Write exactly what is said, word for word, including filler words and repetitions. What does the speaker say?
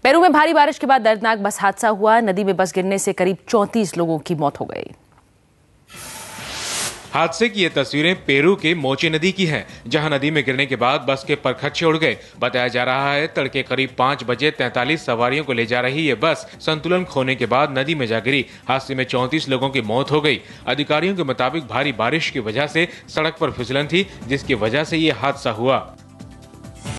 Peru में भारी बारिश के बाद दर्दनाक बस हादसा हुआ। नदी में बस गिरने से करीब चौंतीस लोगों की मौत हो गई। हादसे की ये तस्वीरें पेरू के मोचे नदी की हैं, जहां नदी में गिरने के बाद बस के परखच्चे उड़ गए। बताया जा रहा है तड़के करीब पाँच बजे तैंतालीस सवारियों को ले जा रही ये बस संतुलन खोने के बाद नदी में जा गिरी। हादसे में चौंतीस लोगों की मौत हो गई। अधिकारियों के मुताबिक भारी बारिश की वजह से सड़क पर फिसलन थी, जिसकी वजह से ये हादसा हुआ।